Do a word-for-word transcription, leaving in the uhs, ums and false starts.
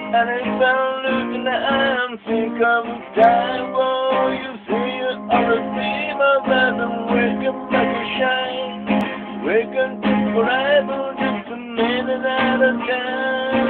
And if I look in the eye and think of time, oh, you see you are a dream of that and wake up like a shine. Wake up forever, just a minute at a time.